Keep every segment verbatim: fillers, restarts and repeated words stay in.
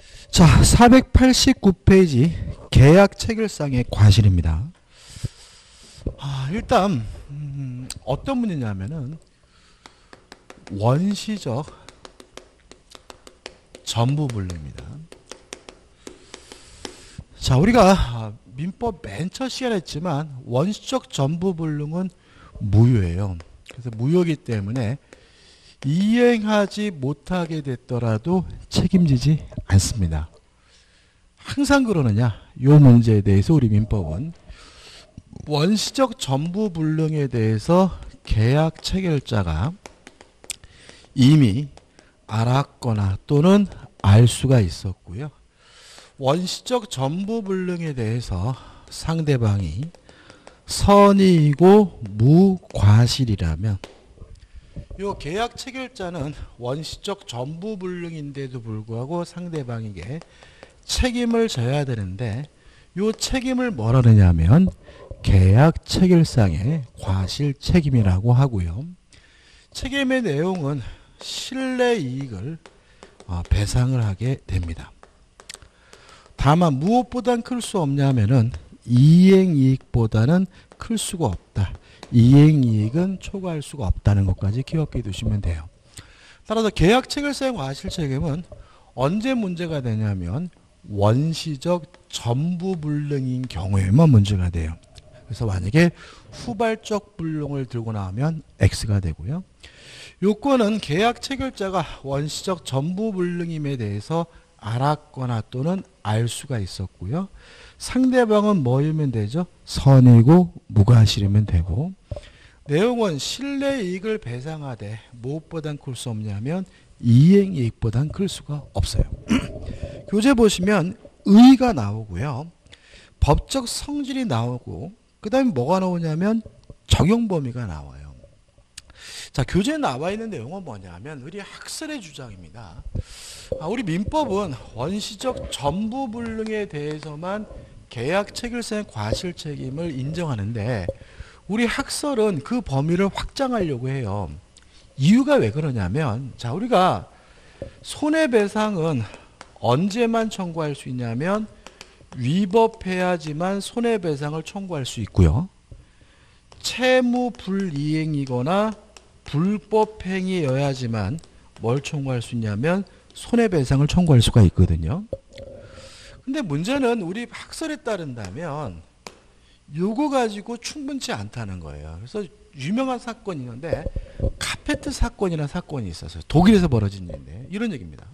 자, 사백팔십구 페이지 계약 체결상의 과실입니다. 아, 일단 음, 어떤 문제냐면은 원시적 전부불능입니다. 자, 우리가 민법 맨 첫 시간에 했지만 원시적 전부불능은 무효예요. 그래서 무효이기 때문에 이행하지 못하게 됐더라도 책임지지 않습니다. 항상 그러느냐? 이 문제에 대해서 우리 민법은 원시적 전부불능에 대해서 계약 체결자가 이미 알았거나 또는 알 수가 있었고요. 원시적 전부불능에 대해서 상대방이 선의이고 무과실이라면 이 계약 체결자는 원시적 전부불능인데도 불구하고 상대방에게 책임을 져야 되는데 이 책임을 뭐라 그러냐면 계약 체결상의 과실 책임이라고 하고요. 책임의 내용은 실내이익을 배상을 하게 됩니다. 다만 무엇보단 클 수 없냐면은 이행이익보다는 클 수가 없다. 이행이익은 초과할 수가 없다는 것까지 기억해 두시면 돼요. 따라서 계약 체결상의 과실 책임은 언제 문제가 되냐면 원시적 전부불능인 경우에만 문제가 돼요. 그래서 만약에 후발적 불능을 들고 나오면 X가 되고요. 요건은 계약 체결자가 원시적 전부불능임에 대해서 알았거나 또는 알 수가 있었고요. 상대방은 뭐이면 되죠? 선이고 무과실이면 되고, 내용은 실내이익을 배상하되 무엇보단 클 수 없냐면 이행이익보단 클 수가 없어요. 교재 보시면 의가 나오고요. 법적 성질이 나오고 그 다음에 뭐가 나오냐면 적용 범위가 나와요. 자, 교재에 나와 있는 내용은 뭐냐면 우리 학설의 주장입니다. 아, 우리 민법은 원시적 전부불능에 대해서만 계약 체결상의 과실 책임을 인정하는데 우리 학설은 그 범위를 확장하려고 해요. 이유가 왜 그러냐면, 자, 우리가 손해배상은 언제만 청구할 수 있냐면 위법해야지만 손해배상을 청구할 수 있고요. 채무불이행이거나 불법행위여야지만 뭘 청구할 수 있냐면 손해배상을 청구할 수가 있거든요. 근데 문제는 우리 학설에 따른다면 요거 가지고 충분치 않다는 거예요. 그래서 유명한 사건이 있는데 카페트 사건이라는 사건이 있었어요. 독일에서 벌어진 일인데 이런 얘기입니다.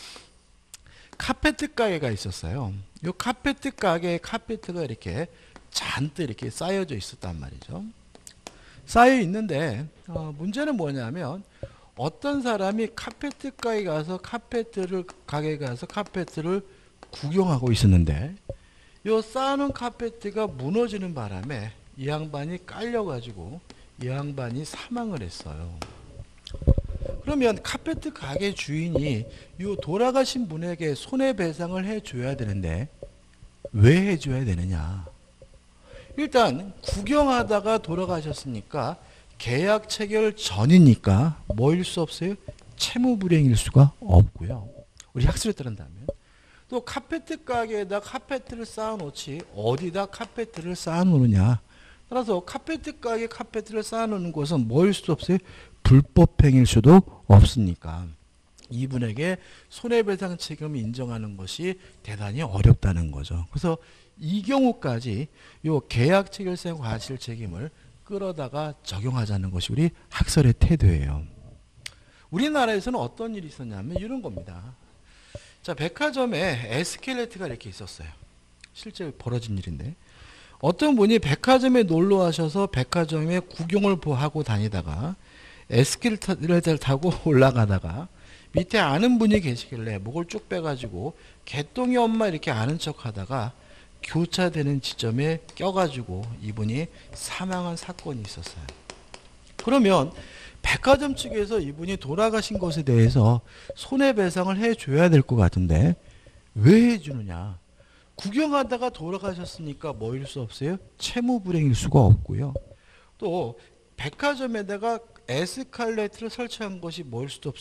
카페트 가게가 있었어요. 요 카페트 가게에 카페트가 이렇게 잔뜩 이렇게 쌓여져 있었단 말이죠. 쌓여 있는데 어, 문제는 뭐냐면 어떤 사람이 카페트 가게 가서 카페트를 가게 가서 카페트를 구경하고 있었는데 요 쌓아놓은 카페트가 무너지는 바람에 이 양반이 깔려가지고 이 양반이 사망을 했어요. 그러면 카페트 가게 주인이 요 돌아가신 분에게 손해배상을 해줘야 되는데 왜 해줘야 되느냐? 일단 구경하다가 돌아가셨으니까 계약 체결 전이니까 뭐일 수 없어요? 채무불이행일 수가 없고요. 우리 학설에 따른다면 또 카페트 가게에다 카페트를 쌓아놓지 어디다 카페트를 쌓아놓느냐. 따라서 카페트 가게 카페트를 쌓아놓는 것은 뭐일 수도 없어요? 불법행위일 수도 없으니까 이분에게 손해배상 책임을 인정하는 것이 대단히 어렵다는 거죠. 그래서 이 경우까지 요 계약 체결상 과실 책임을 끌어다가 적용하자는 것이 우리 학설의 태도예요. 우리나라에서는 어떤 일이 있었냐면 이런 겁니다. 자, 백화점에 에스컬레이터가 이렇게 있었어요. 실제 벌어진 일인데 어떤 분이 백화점에 놀러 와셔서 백화점에 구경을 하고 다니다가 에스컬레이터를 타고 올라가다가 밑에 아는 분이 계시길래 목을 쭉 빼가지고 개똥이 엄마 이렇게 아는 척 하다가 교차되는 지점에 껴가지고 이분이 사망한 사건이 있었어요. 그러면 백화점 측에서 이분이 돌아가신 것에 대해서 손해배상을 해줘야 될 것 같은데 왜 해주느냐? 구경하다가 돌아가셨으니까 뭐일 수 없어요? 채무불이행일 수가 없고요. 또 백화점에다가 에스컬레이터를 설치한 것이 뭐일 수도 없어요?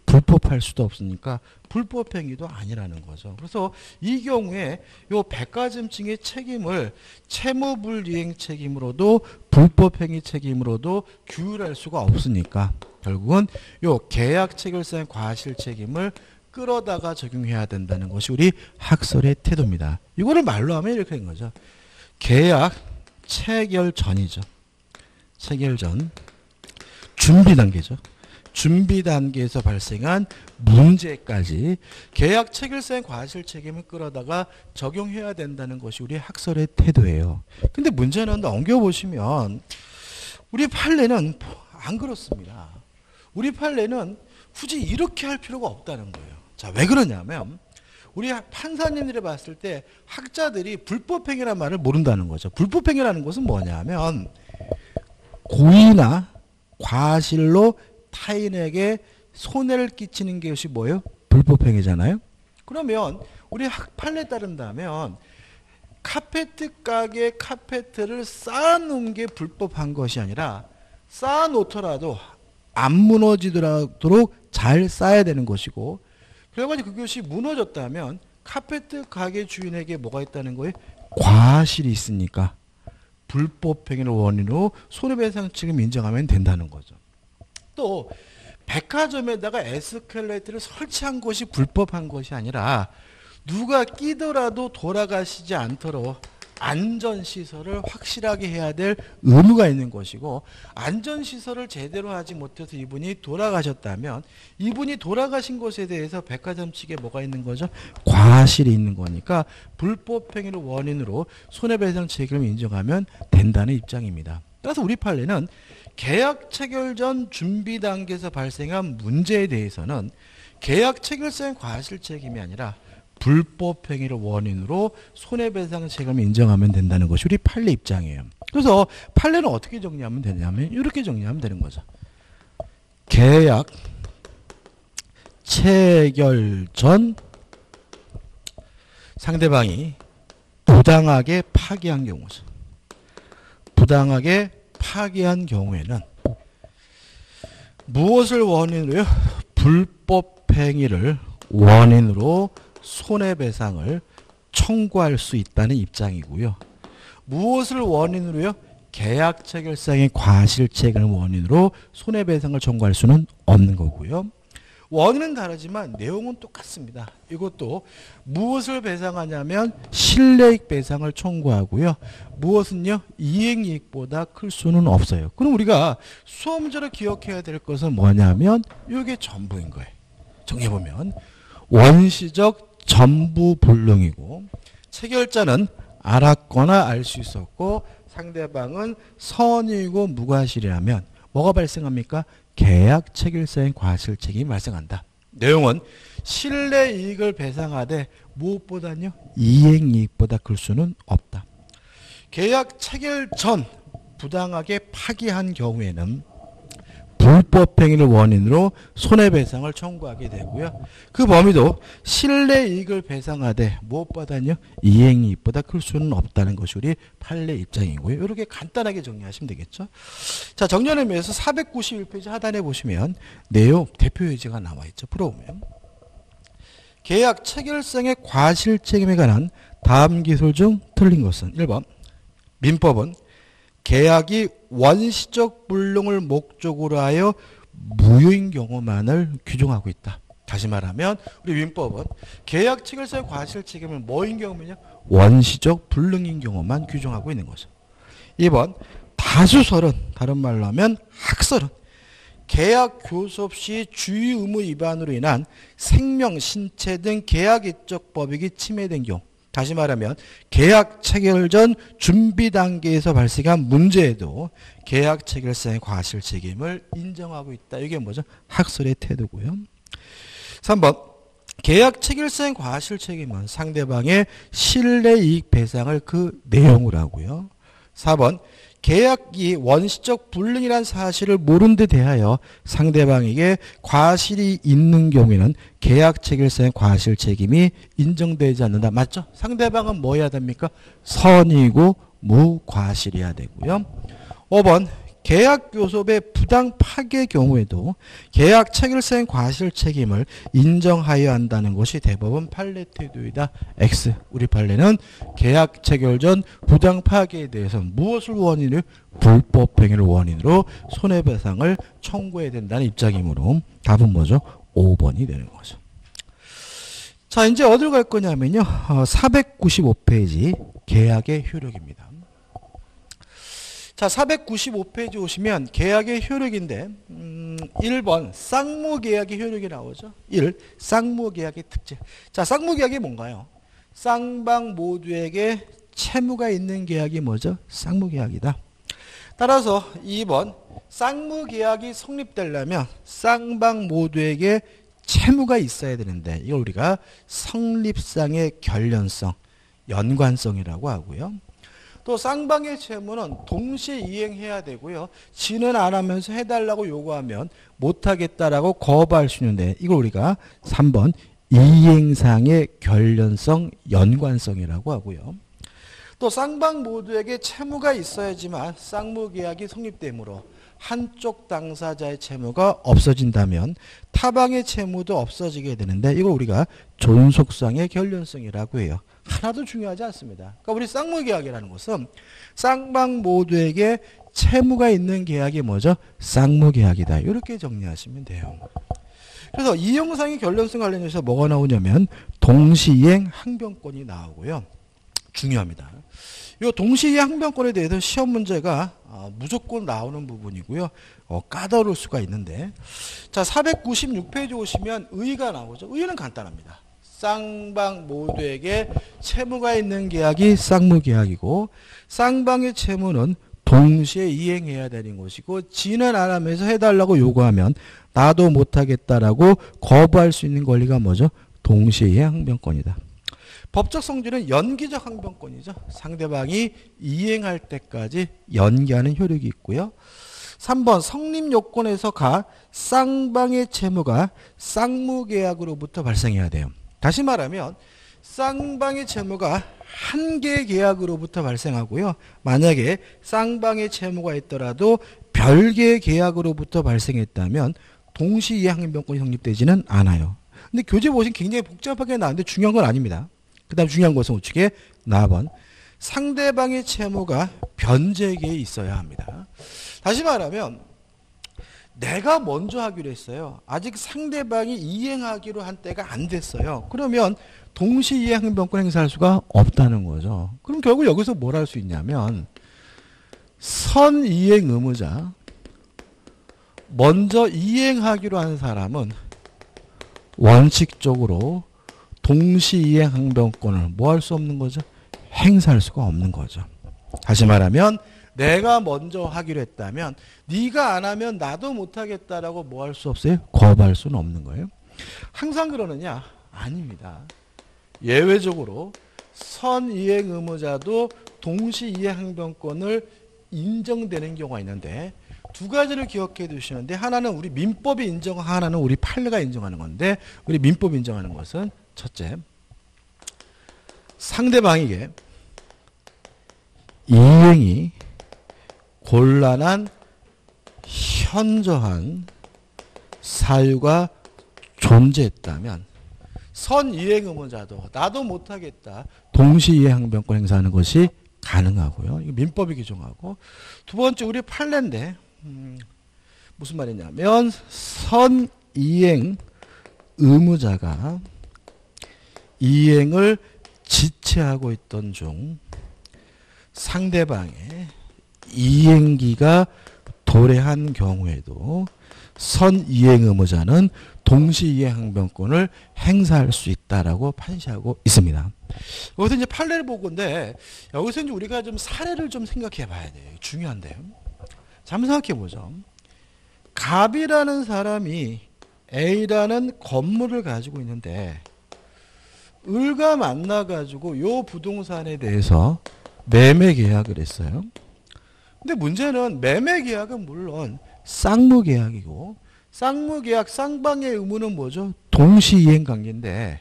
불법할 수도 없으니까 불법행위도 아니라는 거죠. 그래서 이 경우에 요 백과점증의 책임을 채무불이행 책임으로도 불법행위 책임으로도 규율할 수가 없으니까 결국은 요 계약 체결상 과실 책임을 끌어다가 적용해야 된다는 것이 우리 학설의 태도입니다. 이거를 말로 하면 이렇게 된 거죠. 계약 체결 전이죠. 체결 전 준비 단계죠. 준비 단계에서 발생한 문제까지 계약 체결상 과실 책임을 끌어다가 적용해야 된다는 것이 우리 학설의 태도예요. 근데 문제는 넘겨보시면 우리 판례는 안 그렇습니다. 우리 판례는 굳이 이렇게 할 필요가 없다는 거예요. 자, 왜 그러냐면 우리 판사님들이 봤을 때 학자들이 불법행위라는 말을 모른다는 거죠. 불법행위라는 것은 뭐냐면 고의나 과실로 타인에게 손해를 끼치는 것이 뭐예요? 불법행위잖아요. 그러면 우리 판례에 따른다면 카페트 가게 카페트를 쌓아놓은 게 불법한 것이 아니라 쌓아놓더라도 안 무너지도록 잘 쌓아야 되는 것이고, 그래가지고 그것이 무너졌다면 카페트 가게 주인에게 뭐가 있다는 거예요? 과실이 있으니까 불법행위를 원인으로 손해배상 책임 인정하면 된다는 거죠. 또 백화점에다가 에스컬레이터를 설치한 것이 불법한 것이 아니라 누가 끼더라도 돌아가시지 않도록 안전시설을 확실하게 해야 될 의무가 있는 것이고, 안전시설을 제대로 하지 못해서 이분이 돌아가셨다면 이분이 돌아가신 것에 대해서 백화점 측에 뭐가 있는 거죠? 과실이 있는 거니까 불법행위를 원인으로 손해배상 책임을 인정하면 된다는 입장입니다. 따라서 우리 판례는 계약 체결 전 준비 단계에서 발생한 문제에 대해서는 계약 체결상 과실 책임이 아니라 불법행위를 원인으로 손해배상 책임을 인정하면 된다는 것이 우리 판례 입장이에요. 그래서 판례는 어떻게 정리하면 되냐면 이렇게 정리하면 되는 거죠. 계약 체결 전 상대방이 부당하게 파기한 경우죠. 부당하게 파기한 경우에는 무엇을 원인으로요? 불법행위를 원인으로 손해배상을 청구할 수 있다는 입장이고요. 무엇을 원인으로요? 계약 체결상의 과실책을 원인으로 손해배상을 청구할 수는 없는 거고요. 원인은 다르지만 내용은 똑같습니다. 이것도 무엇을 배상하냐면 실내익 배상을 청구하고요. 무엇은요? 이행이익보다 클 수는 없어요. 그럼 우리가 수업 문제로 기억해야 될 것은 뭐냐면 이게 전부인 거예요. 정리해보면 원시적 전부 불능이고, 체결자는 알았거나 알 수 있었고 상대방은 선이고 무과실이라면 뭐가 발생합니까? 계약 체결상의 과실책임이 발생한다. 내용은 실내이익을 배상하되 무엇보다요? 이행이익보다 클 수는 없다. 계약 체결 전 부당하게 파기한 경우에는 불법행위를 원인으로 손해배상을 청구하게 되고요. 그 범위도 실내이익을 배상하되 무엇보다요? 이행이익보다 클 수는 없다는 것이 우리 판례 입장이고요. 이렇게 간단하게 정리하시면 되겠죠. 자, 정리하는 의미에서 사백구십일 페이지 하단에 보시면 내용 대표 예제가 나와 있죠. 풀어보면 계약 체결상의 과실책임에 관한 다음 기술 중 틀린 것은 일 번 민법은 계약이 원시적 불능을 목적으로 하여 무효인 경우만을 규정하고 있다. 다시 말하면 우리 민법은 계약 체결상의 과실 책임을 뭐인 경우면요? 원시적 불능인 경우만 규정하고 있는 거죠. 이 번 다수설은, 다른 말로 하면 학설은 계약 교섭 시 주의 의무 위반으로 인한 생명, 신체 등 계약이적 법익이 침해된 경우, 다시 말하면 계약 체결 전 준비 단계에서 발생한 문제에도 계약 체결상의 과실 책임을 인정하고 있다. 이게 뭐죠? 학설의 태도고요. 삼 번 계약 체결상의 과실 책임은 상대방의 실내이익 배상을 그 내용으로 하고요. 사 번 계약이 원시적 불능이란 사실을 모른 데 대하여 상대방에게 과실이 있는 경우에는 계약 체결상의 과실 책임이 인정되지 않는다. 맞죠? 상대방은 뭐 해야 됩니까? 선이고 무과실이어야 되고요. 오 번 계약 교섭의 부당 파기의 경우에도 계약 체결성 과실 책임을 인정하여야 한다는 것이 대법원 판례 태도이다. X. 우리 판례는 계약 체결 전 부당 파기에 대해서 무엇을 원인을 불법 행위를 원인으로 손해배상을 청구해야 된다는 입장이므로 답은 뭐죠? 오 번이 되는 거죠. 자, 이제 어디로 갈 거냐면요. 어, 사백구십오 페이지 계약의 효력입니다. 자, 사백구십오 페이지 오시면 계약의 효력인데 음, 일 번 쌍무계약의 효력이 나오죠. 일. 쌍무계약의 특징. 자, 쌍무계약이 뭔가요? 쌍방 모두에게 채무가 있는 계약이 뭐죠? 쌍무계약이다. 따라서 이 번 쌍무계약이 성립되려면 쌍방 모두에게 채무가 있어야 되는데 이걸 우리가 성립상의 결련성, 연관성이라고 하고요. 또 쌍방의 채무는 동시에 이행해야 되고요. 지는 안 하면서 해달라고 요구하면 못하겠다라고 거부할 수 있는데 이걸 우리가 삼 번 이행상의 결련성, 연관성이라고 하고요. 또 쌍방 모두에게 채무가 있어야지만 쌍무계약이 성립되므로 한쪽 당사자의 채무가 없어진다면 타방의 채무도 없어지게 되는데 이걸 우리가 존속상의 결련성이라고 해요. 하나도 중요하지 않습니다. 그러니까 우리 쌍무계약이라는 것은 쌍방 모두에게 채무가 있는 계약이 뭐죠? 쌍무계약이다. 이렇게 정리하시면 돼요. 그래서 이행상의 결련성 관련해서 뭐가 나오냐면 동시이행 항변권이 나오고요. 중요합니다. 이 동시이행 항변권에 대해서 시험 문제가 어, 무조건 나오는 부분이고요. 어, 까다로울 수가 있는데 자 사백구십육 페이지 오시면 의의가 나오죠. 의의는 간단합니다. 쌍방 모두에게 채무가 있는 계약이 쌍무계약이고 쌍방의 채무는 동시에 이행해야 되는 것이고 지는 안 하면서 해달라고 요구하면 나도 못하겠다라고 거부할 수 있는 권리가 뭐죠? 동시이행 항변권이다. 법적 성질은 연기적 항변권이죠. 상대방이 이행할 때까지 연기하는 효력이 있고요. 삼 번 성립 요건에서 가 쌍방의 채무가 쌍무계약으로부터 발생해야 돼요. 다시 말하면 쌍방의 채무가 한 개의 계약으로부터 발생하고요. 만약에 쌍방의 채무가 있더라도 별개의 계약으로부터 발생했다면 동시이행 항변권이 성립되지는 않아요. 근데 교재 보시면 굉장히 복잡하게 나왔는데 중요한 건 아닙니다. 그 다음 중요한 것은 우측에 사 번 상대방의 채무가 변제계에 있어야 합니다. 다시 말하면 내가 먼저 하기로 했어요. 아직 상대방이 이행하기로 한 때가 안 됐어요. 그러면 동시이행 항변권 행사할 수가 없다는 거죠. 그럼 결국 여기서 뭘 할 수 있냐면 선이행 의무자 먼저 이행하기로 한 사람은 원칙적으로 동시이행 항변권을 뭐 할 수 없는 거죠? 행사할 수가 없는 거죠. 다시 말하면 내가 먼저 하기로 했다면 네가 안 하면 나도 못하겠다라고 뭐 할 수 없어요? 거부할 수는 없는 거예요. 항상 그러느냐? 아닙니다. 예외적으로 선이행 의무자도 동시이행 항변권을 인정되는 경우가 있는데 두 가지를 기억해 두시는데 하나는 우리 민법이 인정하고 하나는 우리 판례가 인정하는 건데 우리 민법이 인정하는 것은 첫째, 상대방에게 이행이 곤란한 현저한 사유가 존재했다면 선이행 의무자도 나도 못하겠다 동시이행 항변권 행사하는 것이 가능하고요. 이거 민법이 규정하고 두 번째 우리 판례인데 음, 무슨 말이냐면 선이행 의무자가 이행을 지체하고 있던 중 상대방의 이행기가 도래한 경우에도 선이행 의무자는 동시이행 항변권을 행사할 수 있다라고 판시하고 있습니다. 여기서 이제 판례를 보고인데 여기서 이제 우리가 좀 사례를 좀 생각해 봐야 돼요. 중요한데요. 자, 한번 생각해 보죠. 갑이라는 사람이 A라는 건물을 가지고 있는데 을과 만나가지고 요 부동산에 대해서 매매 계약을 했어요. 근데 문제는 매매 계약은 물론 쌍무 계약이고 쌍무 계약 쌍방의 의무는 뭐죠? 동시이행 관계인데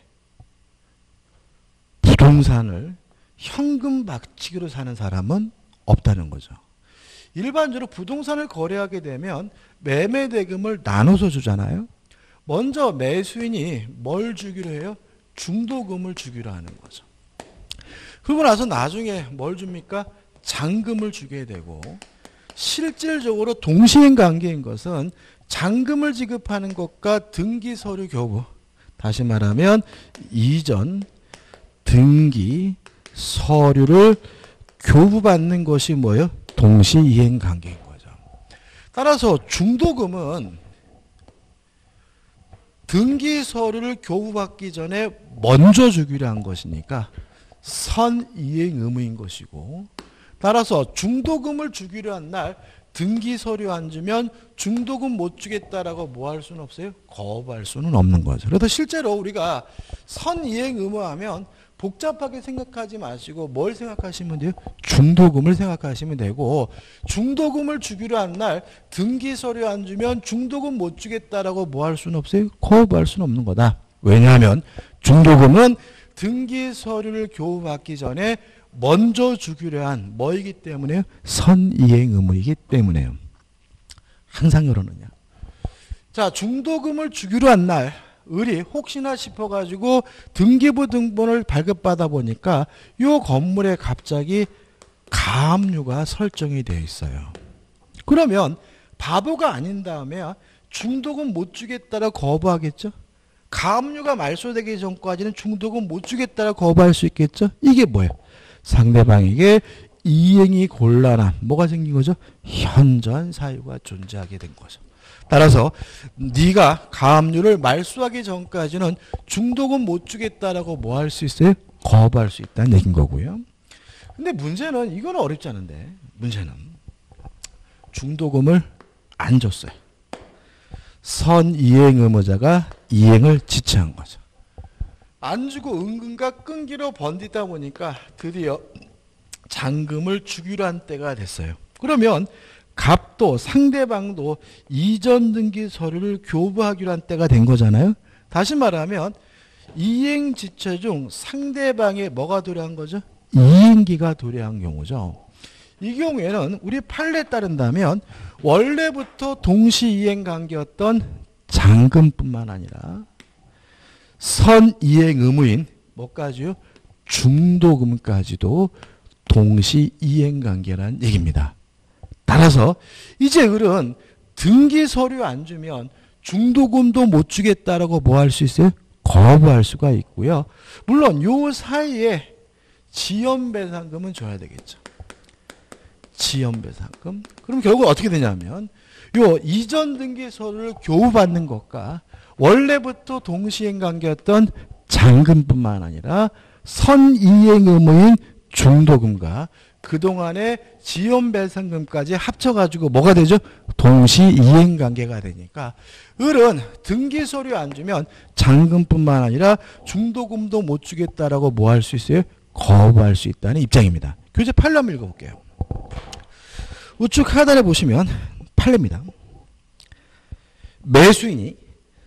부동산을 현금 박치기로 사는 사람은 없다는 거죠. 일반적으로 부동산을 거래하게 되면 매매 대금을 나눠서 주잖아요. 먼저 매수인이 뭘 주기로 해요? 중도금을 주기로 하는 거죠. 그러고 나서 나중에 뭘 줍니까? 잔금을 주게 되고, 실질적으로 동시행 관계인 것은 잔금을 지급하는 것과 등기 서류 교부, 다시 말하면 이전 등기 서류를 교부받는 것이 뭐예요? 동시 이행 관계인 거죠. 따라서 중도금은 등기 서류를 교부받기 전에 먼저 주기로 한 것이니까 선이행 의무인 것이고, 따라서 중도금을 주기로 한 날 등기 서류 안 주면 중도금 못 주겠다라고 뭐 할 수는 없어요? 거부할 수는 없는 거죠. 그래서 실제로 우리가 선이행 의무하면 복잡하게 생각하지 마시고 뭘 생각하시면 돼요? 중도금을 생각하시면 되고, 중도금을 주기로 한 날 등기 서류 안 주면 중도금 못 주겠다라고 뭐 할 수는 없어요? 거부할 수는 없는 거다. 왜냐하면 중도금은 등기 서류를 교부받기 전에 먼저 주기로 한 뭐이기 때문에요? 선이행 의무이기 때문에요. 항상 그러느냐. 자, 중도금을 주기로 한 날 을이 혹시나 싶어가지고 등기부 등본을 발급받아 보니까 이 건물에 갑자기 가압류가 설정이 되어 있어요. 그러면 바보가 아닌 다음에 중도금 못 주겠다라 거부하겠죠? 가압류가 말소되기 전까지는 중도금 못 주겠다라 거부할 수 있겠죠? 이게 뭐예요? 상대방에게 이행이 곤란함, 뭐가 생긴 거죠? 현저한 사유가 존재하게 된 거죠. 따라서 네가 가압류를 말소하기 전까지는 중도금 못 주겠다라고 뭐 할 수 있어요? 거부할 수 있다는 얘기인 거고요. 근데 문제는 이건 어렵지 않은데, 문제는 중도금을 안 줬어요. 선이행 의무자가 이행을 지체한 거죠. 안 주고 은근과 끈기로 번디다 보니까 드디어 잔금을 주기로 한 때가 됐어요. 그러면 갑도 상대방도 이전 등기 서류를 교부하기로 한 때가 된 거잖아요. 다시 말하면 이행 지체 중 상대방의 뭐가 도래한 거죠? 이행기가 도래한 경우죠. 이 경우에는 우리 판례에 따른다면 원래부터 동시 이행 관계였던 잔금뿐만 아니라 선이행 의무인 뭐까지요? 중도금까지도 동시 이행 관계라는 얘기입니다. 따라서 이제 을은 등기 서류 안 주면 중도금도 못 주겠다라고 뭐 할 수 있어요? 거부할 수가 있고요. 물론 요 사이에 지연배상금은 줘야 되겠죠. 지연배상금. 그럼 결국 어떻게 되냐면 요 이전 등기 서류를 교부받는 것과 원래부터 동시행 관계였던 잔금뿐만 아니라 선이행 의무인 중도금과 그동안의 지연배상금까지 합쳐가지고 뭐가 되죠? 동시이행관계가 되니까 을은 등기서류 안 주면 잔금뿐만 아니라 중도금도 못 주겠다라고 뭐 할 수 있어요? 거부할 수 있다는 입장입니다. 교재 판례 한번 읽어볼게요. 우측 하단에 보시면 판례입니다. 매수인이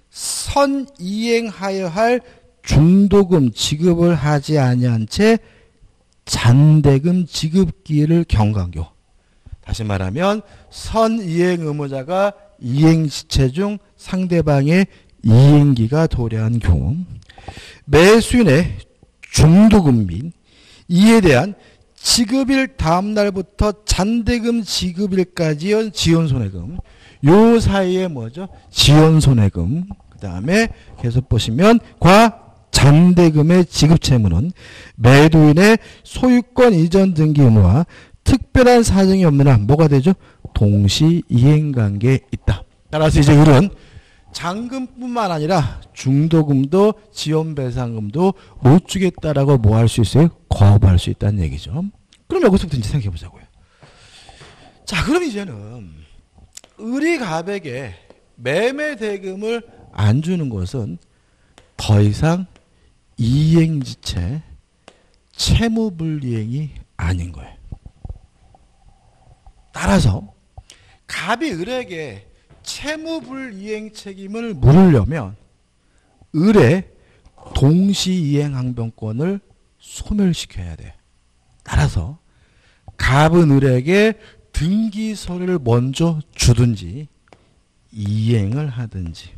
선이행하여 할 중도금 지급을 하지 아니한 채 잔대금 지급기일을 경강교. 다시 말하면 선이행 의무자가 이행지체 중 상대방의 이행기가 도래한 경우 매수인의 중도금 및 이에 대한 지급일 다음 날부터 잔대금 지급일까지의 지연손해금, 요 사이에 뭐죠? 지연손해금. 그 다음에 계속 보시면 과 잔대금의 지급 채무는 매도인의 소유권 이전 등기 의무와 특별한 사정이 없는 한 뭐가 되죠? 동시 이행관계에 있다. 따라서 이제 을은 잔금뿐만 아니라 중도금도 지연배상금도 못 주겠다라고 뭐 할 수 있어요? 거부할 수 있다는 얘기죠. 그럼 여기서부터 이제 생각해 보자고요. 자, 그럼 이제는 을이 갑에게 매매 대금을 안 주는 것은 더 이상 이행지체 채무불이행이 아닌 거예요. 따라서 갑이 을에게 채무불이행 책임을 물으려면 을의 동시이행 항변권을 소멸시켜야 돼요. 따라서 갑은 을에게 등기소를 먼저 주든지 이행을 하든지.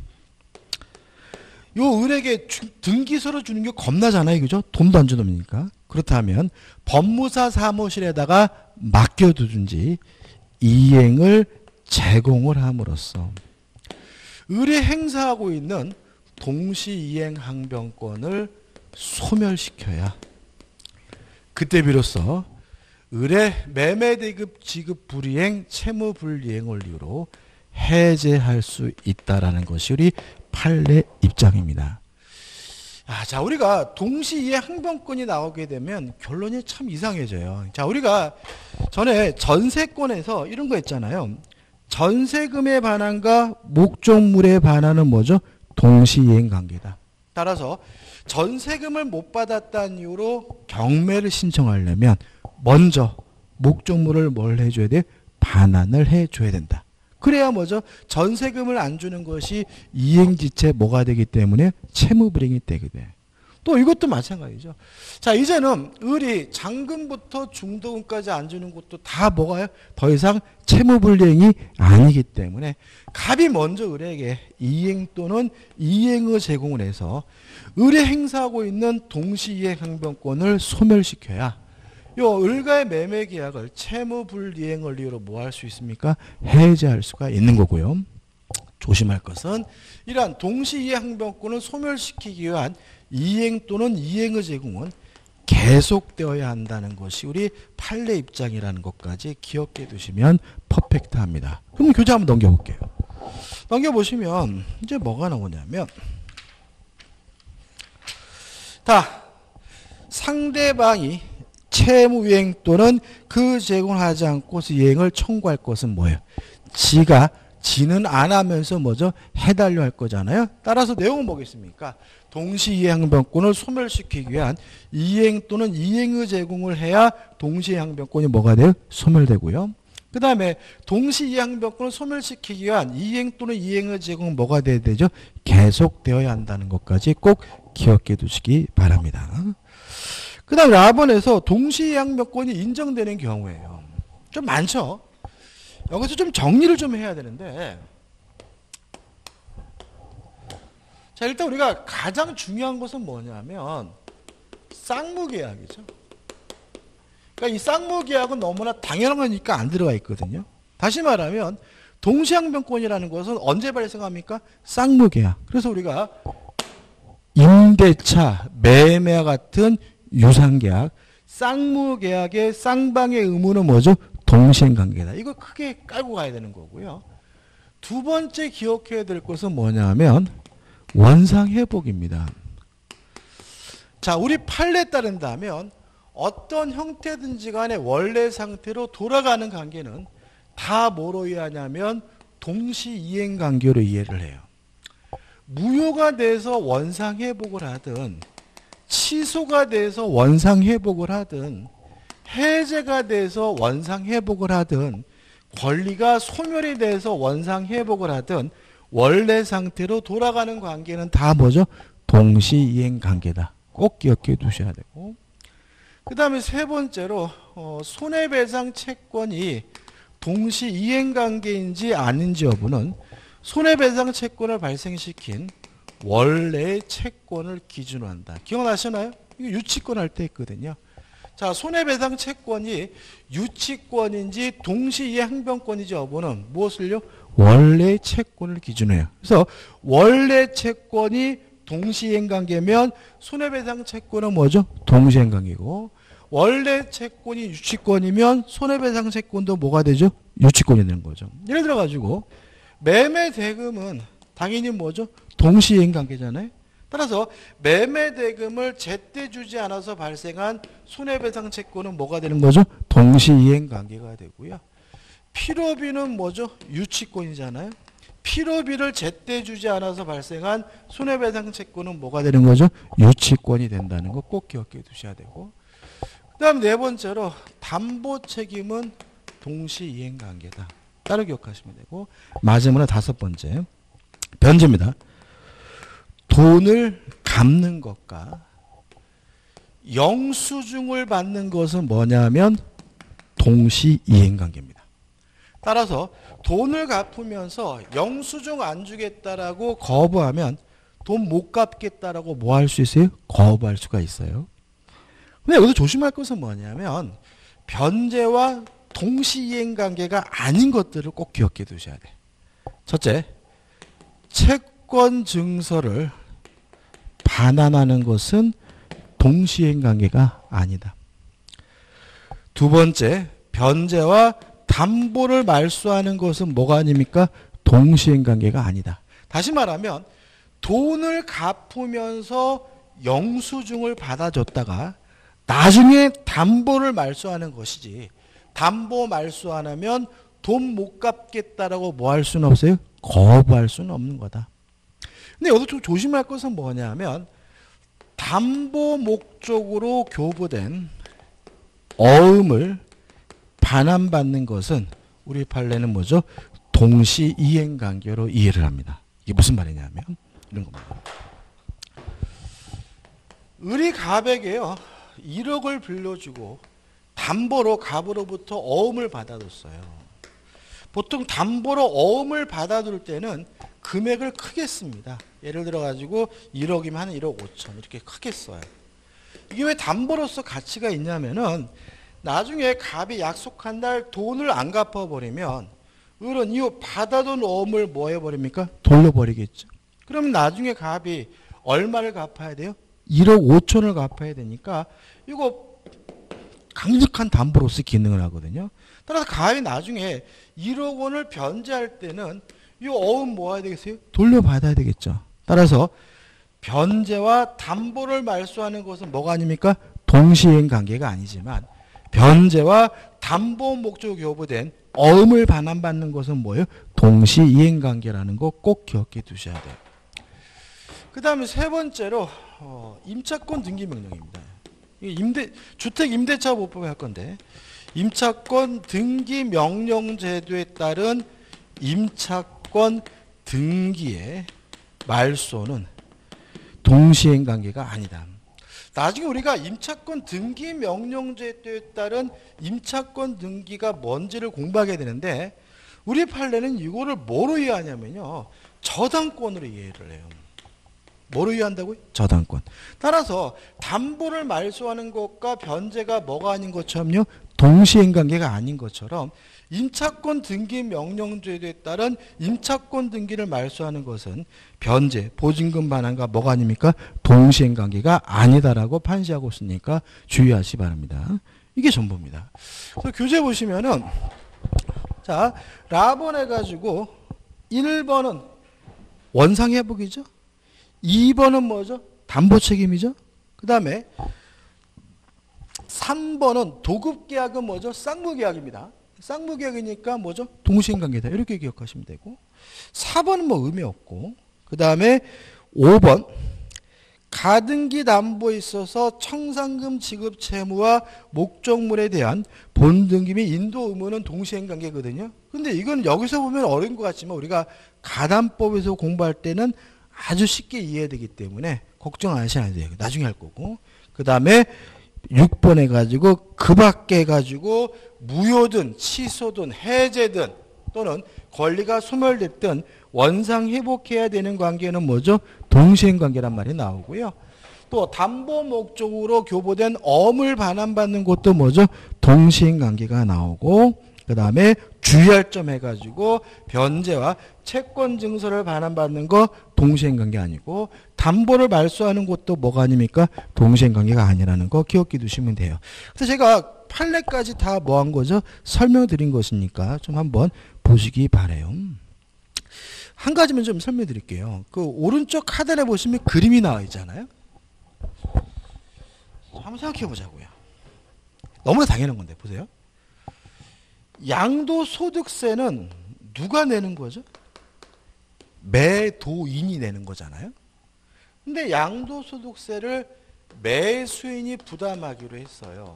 요 을에게 주, 등기소를 주는 게 겁나잖아요. 그죠? 돈도 안 주는 놈이니까. 그렇다면 법무사 사무실에다가 맡겨두든지 이행을 제공을 함으로써 을이 행사하고 있는 동시이행 항변권을 소멸시켜야 그때 비로소 을의 매매대급 지급 불이행, 채무불이행을 이유로 해제할 수 있다라는 것이 우리 판례 입장입니다. 아, 자, 우리가 동시이행 항변권이 나오게 되면 결론이 참 이상해져요. 자, 우리가 전에 전세권에서 이런 거 했잖아요. 전세금에 반환과 목적물에 반환은 뭐죠? 동시이행 관계다. 따라서 전세금을 못 받았다는 이유로 경매를 신청하려면 먼저 목적물을 뭘 해줘야 돼? 반환을 해줘야 된다. 그래야 뭐죠? 전세금을 안 주는 것이 이행지체 뭐가 되기 때문에 채무불이행이 되게 돼. 또 이것도 마찬가지죠. 자, 이제는 을이 잔금부터 중도금까지 안 주는 것도 다 뭐가요? 더 이상 채무불이행이 아니기 때문에 갑이 먼저 을에게 이행 또는 이행의 제공을 해서 을이 행사하고 있는 동시이행 항변권을 소멸시켜야 요 을과의 매매 계약을 채무불이행을 이유로 뭐 할 수 있습니까? 해제할 수가 있는 거고요. 조심할 것은 이러한 동시이행 항변권을 소멸시키기 위한 이행 또는 이행의 제공은 계속되어야 한다는 것이 우리 판례 입장이라는 것까지 기억해 두시면 퍼펙트합니다. 그럼 교재 한번 넘겨볼게요. 넘겨보시면 이제 뭐가 나오냐면 다 상대방이 채무이행 또는 그 제공을 하지 않고서 이행을 청구할 것은 뭐예요? 지가 지는 안 하면서 뭐죠? 해달려 할 거잖아요. 따라서 내용은 뭐겠습니까? 동시이행 항변권을 소멸시키기 위한 이행 또는 이행의 제공을 해야 동시이행 항변권이 뭐가 돼요? 소멸되고요. 그 다음에 동시이행 항변권을 소멸시키기 위한 이행 또는 이행의 제공은 뭐가 돼야 되죠? 계속되어야 한다는 것까지 꼭 기억해 두시기 바랍니다. 그 다음에 라번에서 동시이행 항변권이 인정되는 경우에요. 좀 많죠? 여기서 좀 정리를 좀 해야 되는데 자, 일단 우리가 가장 중요한 것은 뭐냐면 쌍무계약이죠. 그러니까 이 쌍무계약은 너무나 당연한 거니까 안 들어가 있거든요. 다시 말하면 동시항변권이라는 것은 언제 발생합니까? 쌍무계약. 그래서 우리가 임대차, 매매와 같은 유상계약, 쌍무계약의 쌍방의 의무는 뭐죠? 동시행관계다. 이거 크게 깔고 가야 되는 거고요. 두 번째 기억해야 될 것은 뭐냐면 원상회복입니다. 자, 우리 판례에 따른다면 어떤 형태든지 간에 원래 상태로 돌아가는 관계는 다 뭐로 이해하냐면 동시이행관계로 이해를 해요. 무효가 돼서 원상회복을 하든 취소가 돼서 원상회복을 하든 해제가 돼서 원상회복을 하든 권리가 소멸이 돼서 원상회복을 하든 원래 상태로 돌아가는 관계는 다 뭐죠? 동시이행관계다. 꼭 기억해 두셔야 되고 그 다음에 세 번째로 어, 손해배상 채권이 동시이행관계인지 아닌지 여부는 손해배상 채권을 발생시킨 원래의 채권을 기준으로 한다. 기억나시나요? 이거 유치권 할 때 있거든요. 자, 손해배상 채권이 유치권인지 동시이행 항변권인지 여부는 무엇을요? 원래 채권을 기준으로 해요. 그래서 원래 채권이 동시이행 관계면 손해배상 채권은 뭐죠? 동시이행 관계고 원래 채권이 유치권이면 손해배상 채권도 뭐가 되죠? 유치권이 되는 거죠. 예를 들어 가지고 매매 대금은 당연히 뭐죠? 동시이행 관계잖아요. 따라서 매매 대금을 제때 주지 않아서 발생한 손해배상 채권은 뭐가 되는 거죠? 동시이행 관계가 되고요. 필요비는 뭐죠? 유치권이잖아요. 필요비를 제때 주지 않아서 발생한 손해배상 채권은 뭐가 되는 거죠? 유치권이 된다는 거 꼭 기억해 두셔야 되고 그 다음 네 번째로 담보 책임은 동시이행 관계다. 따로 기억하시면 되고 마지막으로 다섯 번째 변제입니다. 돈을 갚는 것과 영수증을 받는 것은 뭐냐면 동시이행 관계입니다. 따라서 돈을 갚으면서 영수증 안 주겠다라고 거부하면 돈 못 갚겠다라고 뭐 할 수 있어요? 거부할 수가 있어요. 근데 여기서 조심할 것은 뭐냐면 변제와 동시이행 관계가 아닌 것들을 꼭 기억해 두셔야 돼. 첫째, 채권 증서를 반환하는 것은 동시이행 관계가 아니다. 두 번째, 변제와 담보를 말소하는 것은 뭐가 아닙니까? 동시이행 관계가 아니다. 다시 말하면 돈을 갚으면서 영수증을 받아줬다가 나중에 담보를 말소하는 것이지, 담보 말소 안 하면 돈 못 갚겠다라고 뭐 할 수는 없어요? 거부할 수는 없는 거다. 근데 여기서 좀 조심할 것은 뭐냐면 담보 목적으로 교부된 어음을 반환받는 것은 우리 판례는 뭐죠? 동시 이행 관계로 이해를 합니다. 이게 무슨 말이냐면 이런 겁니다. 을이 갑에게요 일억을 빌려주고 담보로 갑으로부터 어음을 받아뒀어요. 보통 담보로 어음을 받아둘 때는 금액을 크게 씁니다. 예를 들어 가지고 일억이면 한 일억 오천 이렇게 크게 써요. 이게 왜 담보로서 가치가 있냐면은 나중에 갑이 약속한 날 돈을 안 갚아버리면 을은 이 받아둔 어음을 뭐 해버립니까? 돌려버리겠죠. 그러면 나중에 갑이 얼마를 갚아야 돼요? 일억 오천을 갚아야 되니까 이거 강력한 담보로서 기능을 하거든요. 따라서 갑이 나중에 일억 원을 변제할 때는 이 어음 뭐 해야 되겠어요? 돌려받아야 되겠죠. 따라서 변제와 담보를 말소하는 것은 뭐가 아닙니까? 동시행 관계가 아니지만 변제와 담보 목적 교부된 어음을 반환받는 것은 뭐예요? 동시이행 관계라는 거 꼭 기억해 두셔야 돼요. 그 다음에 세 번째로 어, 임차권 등기 명령입니다. 임대, 주택 임대차 보법에 할 건데 임차권 등기 명령 제도에 따른 임차권 등기의 말소는 동시행 관계가 아니다. 나중에 우리가 임차권 등기 명령 제도에 따른 임차권 등기가 뭔지를 공부하게 되는데 우리 판례는 이거를 뭐로 이해하냐면요. 저당권으로 이해를 해요. 뭐로 이해한다고요? 저당권. 따라서 담보를 말소하는 것과 변제가 뭐가 아닌 것처럼요. 동시행 관계가 아닌 것처럼 임차권 등기 명령제도에 따른 임차권 등기를 말소하는 것은 변제, 보증금 반환과 뭐가 아닙니까? 동시행 관계가 아니다라고 판시하고 있으니까 주의하시 바랍니다. 이게 전부입니다. 그래서 교재 보시면은 자, 라번 해가지고 일 번은 원상회복이죠. 이 번은 뭐죠? 담보 책임이죠. 그 다음에 삼 번은 도급계약은 뭐죠? 쌍무계약입니다. 쌍무계약이니까 뭐죠? 동시행관계다. 이렇게 기억하시면 되고 사 번은 뭐 의미 없고 그 다음에 오 번 가등기 담보에 있어서 청산금 지급 채무와 목적물에 대한 본등기 및 인도 의무는 동시행관계거든요. 근데 이건 여기서 보면 어려운 것 같지만 우리가 가담법에서 공부할 때는 아주 쉽게 이해되기 때문에 걱정 안 하셔야 돼요. 나중에 할 거고. 그 다음에 육 번 해가지고 그 밖에 해가지고 무효든 취소든 해제든 또는 권리가 소멸됐든 원상 회복해야 되는 관계는 뭐죠? 동시행 관계란 말이 나오고요. 또 담보 목적으로 교부된 어음을 반환받는 것도 뭐죠? 동시행 관계가 나오고 그 다음에 주의할 점 해가지고 변제와 채권 증서를 반환받는 거 동시행 관계 아니고 담보를 말소하는 것도 뭐가 아닙니까? 동시행 관계가 아니라는 거 기억해 두시면 돼요. 그래서 제가 판례까지 다 뭐 한 거죠? 설명드린 것이니까 좀 한번 보시기 바래요. 한 가지만 좀 설명드릴게요. 그 오른쪽 하단에 보시면 그림이 나와 있잖아요. 한번 생각해 보자고요. 너무나 당연한 건데 보세요. 양도소득세는 누가 내는 거죠? 매도인이 내는 거잖아요. 근데 양도소득세를 매수인이 부담하기로 했어요.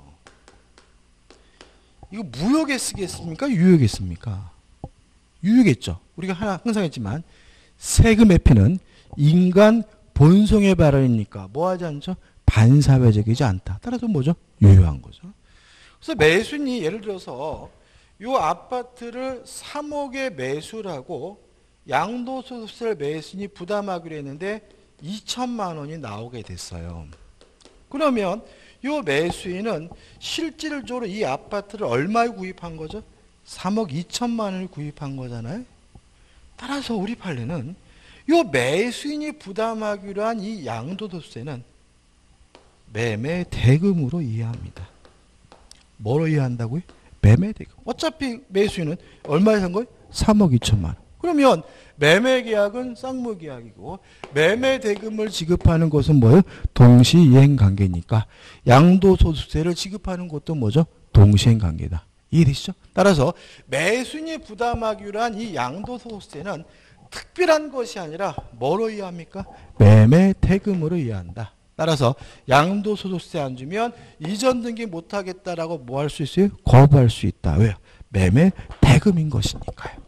이거 무효에 쓰겠습니까? 유효에 씁니까? 유효겠죠. 우리가 하나 항상 했지만 세금 회피는 인간 본성의 발언이니까 뭐 하지 않죠? 반사회적이지 않다. 따라서 뭐죠? 유효한 거죠. 그래서 매수인이 예를 들어서 요 아파트를 삼억에 매수를 하고 양도소득세를 매수인이 부담하기로 했는데 이천만 원이 나오게 됐어요. 그러면 요 매수인은 실질적으로 이 아파트를 얼마에 구입한 거죠? 삼억 이천만 원을 구입한 거잖아요. 따라서 우리 판례는 요 매수인이 부담하기로 한 이 양도소득세는 매매 대금으로 이해합니다. 뭐로 이해한다고요? 매매 대금. 어차피 매수인은 얼마에 산 거예요? 삼억 이천만 원. 그러면 매매 계약은 쌍무 계약이고 매매 대금을 지급하는 것은 뭐예요? 동시이행 관계니까 양도소득세를 지급하는 것도 뭐죠? 동시이행 관계다. 이해되시죠? 따라서 매수인이 부담하기로 한 이 양도소득세는 특별한 것이 아니라 뭐로 이해합니까? 매매 대금으로 이해한다. 따라서 양도소득세 안 주면 이전 등기 못하겠다라고 뭐 할 수 있어요? 거부할 수 있다. 왜요? 매매 대금인 것이니까요.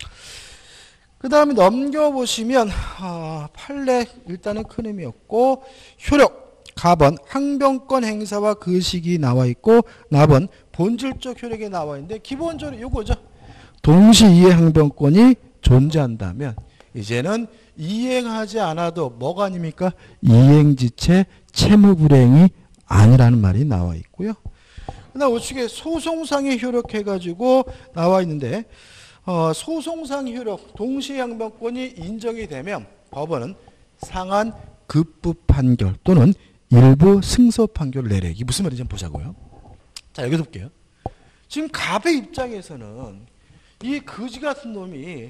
그 다음에 넘겨보시면 아, 판례 일단은 큰 의미였고 효력, 갑은 항변권 행사와 그 시기 나와 있고 납은 본질적 효력에 나와 있는데 기본적으로 이거죠. 동시이행 항변권이 존재한다면 이제는 이행하지 않아도 뭐가 아닙니까? 이행지체 채무불이행이 아니라는 말이 나와 있고요. 그다음 우측에 소송상의 효력해가지고 나와 있는데 어, 소송상 효력 동시항변권이 인정이 되면 법원은 상한 급부 판결 또는 일부 승소 판결을 내려. 이게 무슨 말인지 한번 보자고요. 자, 여기서 볼게요. 지금 갑의 입장에서는 이 거지 같은 놈이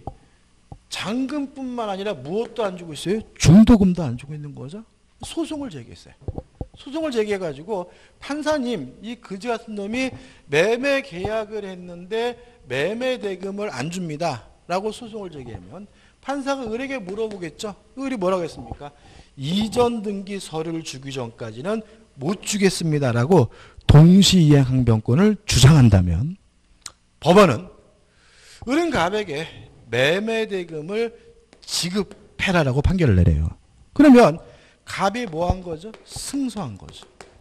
잔금뿐만 아니라 무엇도 안 주고 있어요? 중도금도 안 주고 있는 거죠. 소송을 제기했어요. 소송을 제기해가지고 판사님, 이 거지 같은 놈이 매매 계약을 했는데 매매 대금을 안 줍니다. 라고 소송을 제기하면 판사가 을에게 물어보겠죠. 을이 뭐라고 했습니까? 이전 등기 서류를 주기 전까지는 못 주겠습니다. 라고 동시이행 항변권을 주장한다면 법원은 을은 갑에게 매매 대금을 지급해라라고 판결을 내려요. 그러면 갑이 뭐 한 거죠? 승소한 거죠.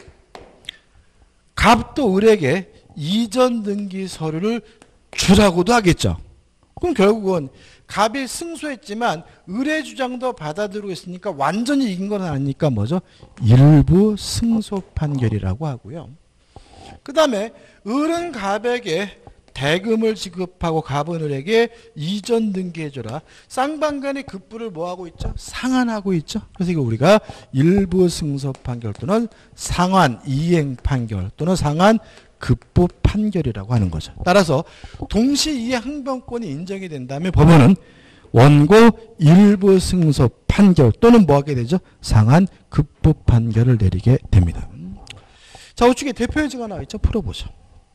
갑도 을에게 이전 등기 서류를 주라고도 하겠죠. 그럼 결국은 갑이 승소했지만 을의 주장도 받아들이고 있으니까 완전히 이긴 건 아니니까 뭐죠? 일부 승소 판결이라고 하고요. 그 다음에 을은 갑에게 대금을 지급하고 갑은 을에게 이전 등기해줘라. 쌍방간의 급부를 뭐하고 있죠? 상환하고 있죠. 그래서 이거 우리가 일부 승소 판결 또는 상환 이행 판결 또는 상환 급부 판결이라고 하는 거죠. 따라서 동시이행 항변권이 인정이 된다면 법원은 원고 일부 승소 판결 또는 뭐 하게 되죠? 상한 급부 판결을 내리게 됩니다. 자, 우측에 대표 예제가 나와 있죠. 풀어보죠.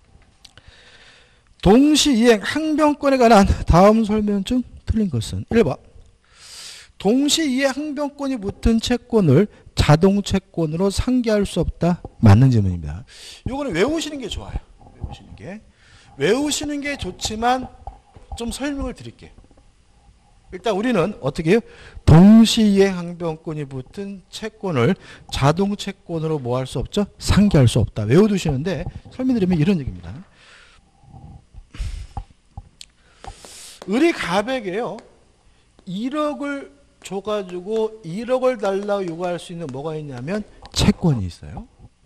동시이행 항변권에 관한 다음 설명 중 틀린 것은 일 번 동시이행 항변권이 붙은 채권을 자동 채권으로 상기할 수 없다. 맞는 질문입니다. 이거는 외우시는 게 좋아요. 외우시는 게. 외우시는 게 좋지만 좀 설명을 드릴게요. 일단 우리는 어떻게 해요? 동시이행 항변권이 붙은 채권을 자동 채권으로 뭐 할 수 없죠? 상기할 수 없다. 외워두시는데 설명드리면 이런 얘기입니다. 을이 갑에게요 일억을 줘가지고 일억을 달라고 요구할 수 있는 뭐가 있냐면 채권이 있어요.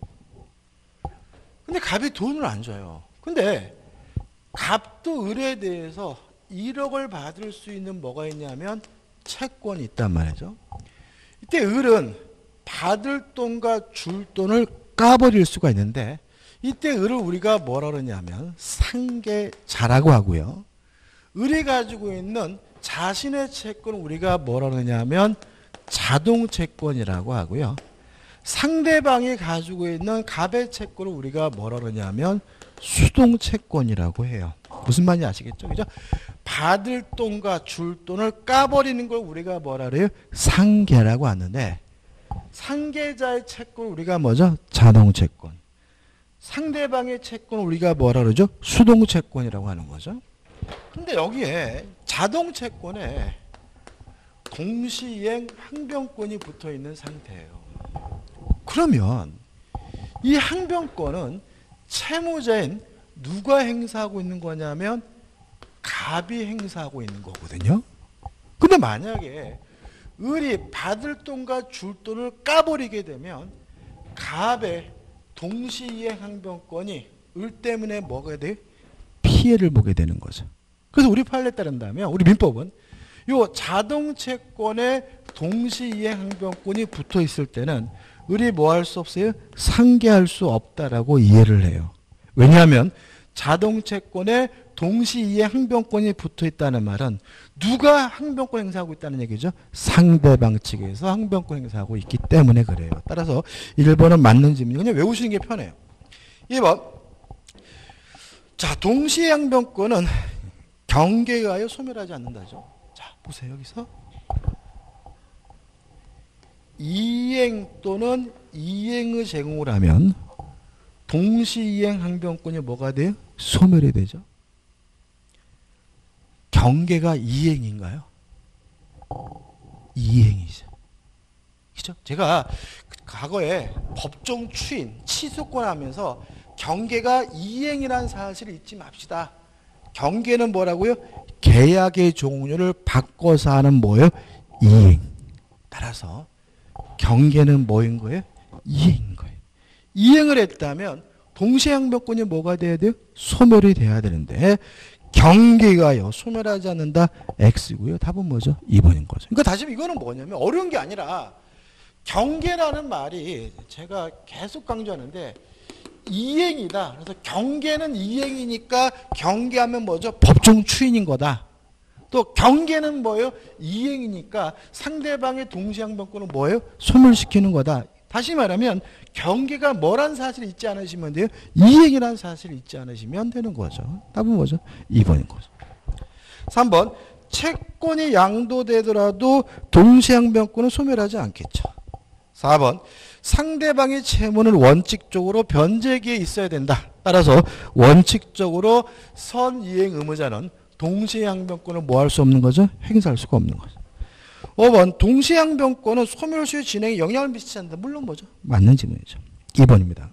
근데 갑이 돈을 안 줘요. 근데 갑도 을에 대해서 일억을 받을 수 있는 뭐가 있냐면 채권이 있단 말이죠. 이때 을은 받을 돈과 줄 돈을 까버릴 수가 있는데 이때 을을 우리가 뭐라 그러냐면 상계자라고 하고요. 을이 가지고 있는 자신의 채권을 우리가 뭐라 그러냐면 자동채권이라고 하고요. 상대방이 가지고 있는 갑의 채권을 우리가 뭐라 그러냐면 수동채권이라고 해요. 무슨 말인지 아시겠죠? 그죠? 받을 돈과 줄 돈을 까버리는 걸 우리가 뭐라 그래요? 상계라고 하는데 상계자의 채권을 우리가 뭐죠? 자동채권. 상대방의 채권을 우리가 뭐라 그러죠? 수동채권이라고 하는 거죠. 근데 여기에 자동채권에 동시이행 항변권이 붙어 있는 상태예요. 그러면 이 항변권은 채무자인 누가 행사하고 있는 거냐면 갑이 행사하고 있는 거거든요. 근데 만약에 을이 받을 돈과 줄 돈을 까버리게 되면 갑의 동시이행 항변권이 을 때문에 뭐가 돼? 피해를 보게 되는 거죠. 그래서 우리 판례에 따른다면 우리 민법은 요 자동채권에 동시이행 항변권이 붙어 있을 때는 을이 뭐 할 수 없어요? 상계할 수 없다라고 이해를 해요. 왜냐하면 자동채권에 동시이행 항변권이 붙어 있다는 말은 누가 항변권 행사하고 있다는 얘기죠? 상대방 측에서 항변권 행사하고 있기 때문에 그래요. 따라서 일 번은 맞는 질문이에요. 그냥 외우시는 게 편해요. 이 번. 자, 동시에 항변권은 경계가요 소멸하지 않는다죠. 자, 보세요. 여기서 이행 또는 이행의 제공을 하면 동시이행 항변권이 뭐가 돼요? 소멸이 되죠. 경계가 이행인가요? 이행이죠. 그죠? 제가 과거에 법정 추인, 치소권 하면서 경계가 이행이라는 사실을 잊지 맙시다. 경계는 뭐라고요? 계약의 종료를 바꿔서 하는 뭐예요? 이행. 따라서 경계는 뭐인 거예요? 이행인 거예요. 이행을 했다면 동시항변권이 뭐가 돼야 돼요? 소멸이 돼야 되는데 경계가요 소멸하지 않는다. X고요. 답은 뭐죠? 이 번인 거죠. 그러니까 다시 이거는 뭐냐면 어려운 게 아니라 경계라는 말이 제가 계속 강조하는데 이행이다. 그래서 경계는 이행이니까 경계하면 뭐죠? 법정 추인인 거다. 또 경계는 뭐예요? 이행이니까 상대방의 동시항변권은 뭐예요? 소멸시키는 거다. 다시 말하면 경계가 뭐란 사실을 잊지 않으시면 돼요? 이행이라는 사실을 잊지 않으시면 되는 거죠. 답은 뭐죠? 이 번인 거죠. 삼 번. 채권이 양도되더라도 동시항변권은 소멸하지 않겠죠. 사 번. 상대방의 채무는 원칙적으로 변제기에 있어야 된다. 따라서 원칙적으로 선이행 의무자는 동시항변권을 뭐 할 수 없는 거죠? 행사할 수가 없는 거죠. 오 번. 동시항변권은 소멸시효 진행에 영향을 미치지 않는다. 물론 뭐죠? 맞는 질문이죠. 이 번입니다.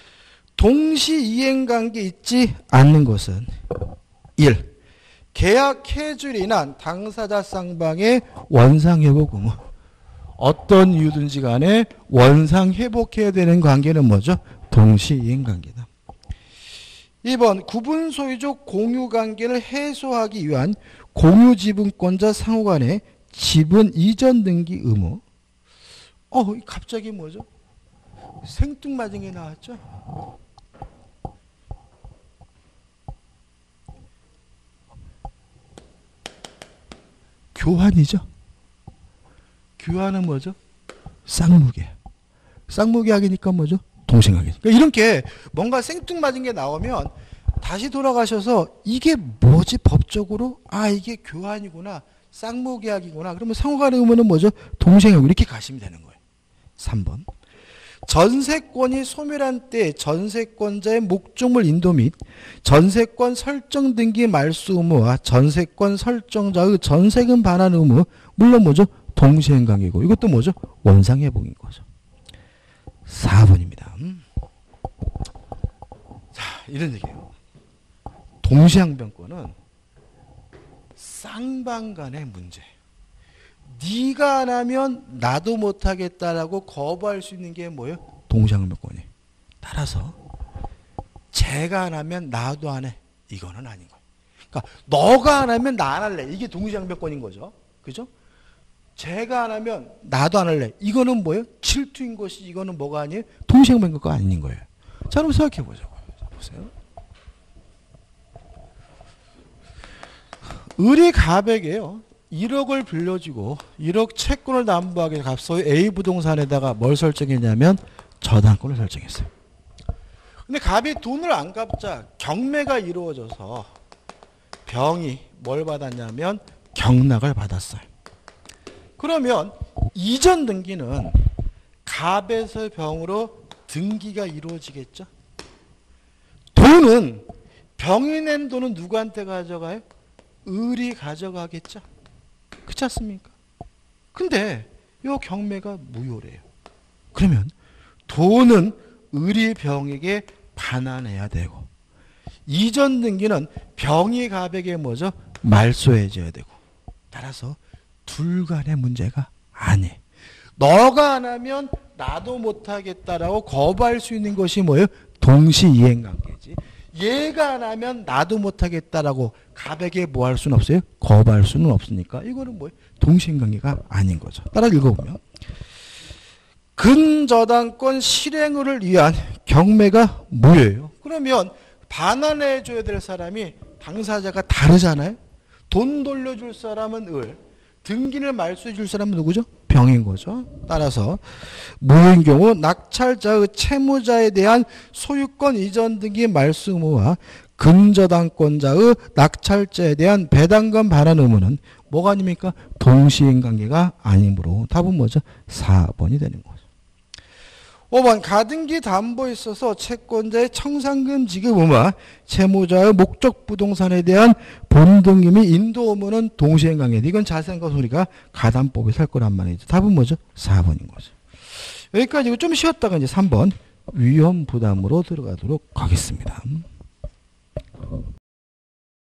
동시이행관계 있지 않는 것은 일. 계약 해줄이나 당사자 쌍방의 원상회복 의무. 어떤 이유든지 간에 원상회복해야 되는 관계는 뭐죠? 동시이행관계다. 이 번. 구분소유적 공유관계를 해소하기 위한 공유지분권자 상호간의 지분 이전 등기 의무. 어, 갑자기 뭐죠? 생뚱맞은 게 나왔죠? 교환이죠? 교환은 뭐죠? 쌍무계. 쌍무계약이니까 뭐죠? 동생하게. 그러니까 이렇게 뭔가 생뚱맞은 게 나오면 다시 돌아가셔서 이게 뭐지 법적으로? 아, 이게 교환이구나. 쌍무계약이구나. 그러면 상호간의 의무는 뭐죠? 동생하고 이렇게 가시면 되는 거예요. 삼 번. 전세권이 소멸한 때 전세권자의 목적물 인도 및 전세권 설정 등기 말소 의무와 전세권 설정자의 전세금 반환 의무. 물론 뭐죠? 동시행관계고 이것도 뭐죠? 원상회복인 거죠. 사 번입니다. 자, 이런 얘기예요. 동시항변권은 쌍방 간의 문제. 네가 안 하면 나도 못하겠다라고 거부할 수 있는 게 뭐예요? 동시항변권이. 따라서 제가 안 하면 나도 안 해. 이거는 아닌 거예요. 그러니까 너가 안 하면 나 안 할래. 이게 동시항변권인 거죠. 그죠? 제가 안 하면 나도 안 할래. 이거는 뭐예요? 질투인 것이 이거는 뭐가 아니에요? 동시항변권가 아닌 거예요. 자, 그럼 생각해 보자고요. 자, 보세요. 을이 갑에게요. 일억을 빌려주고 일억 채권을 담보하게 값소유 A 부동산에다가 뭘 설정했냐면 저당권을 설정했어요. 근데 갑이 돈을 안 갚자 경매가 이루어져서 병이 뭘 받았냐면 경락을 받았어요. 그러면 이전 등기는 갑에서 병으로 등기가 이루어지겠죠. 돈은 병이 낸 돈은 누구한테 가져가요? 을이 가져가겠죠. 그렇지 않습니까? 근데 이 경매가 무효래요. 그러면 돈은 을이 병에게 반환해야 되고 이전 등기는 병이 가백에 뭐죠? 말소해줘야 되고. 따라서 둘 간의 문제가 아니에요. 너가 안 하면 나도 못하겠다라고 거부할 수 있는 것이 뭐예요? 동시이행관계지. 얘가 안 하면 나도 못하겠다라고 가백에 뭐 할 수는 없어요? 거부할 수는 없으니까 이거는 뭐예요? 동시이행관계가 아닌 거죠. 따라 읽어보면 근저당권 실행을 위한 경매가 무효예요. 그러면 반환해줘야 될 사람이 당사자가 다르잖아요. 돈 돌려줄 사람은 을, 등기를 말소해줄 사람은 누구죠? 병인 거죠. 따라서 무효인 경우 낙찰자의 채무자에 대한 소유권 이전 등기 말소 의무와 근저당권자의 낙찰자에 대한 배당금 반환 의무는 뭐가 아닙니까? 동시행관계가 아니므로 답은 뭐죠? 사 번이 되는 거죠. 오 번 가등기 담보에 있어서 채권자의 청산금 지급 의무와 채무자의 목적 부동산에 대한 본등기 및 인도 의무는 동시행관계. 이건 자세한 것을 우리가 가담법에서 할 거란 말이죠. 답은 뭐죠? 사 번인 거죠. 여기까지 좀 쉬었다가 이제 삼 번 위험 부담으로 들어가도록 하겠습니다.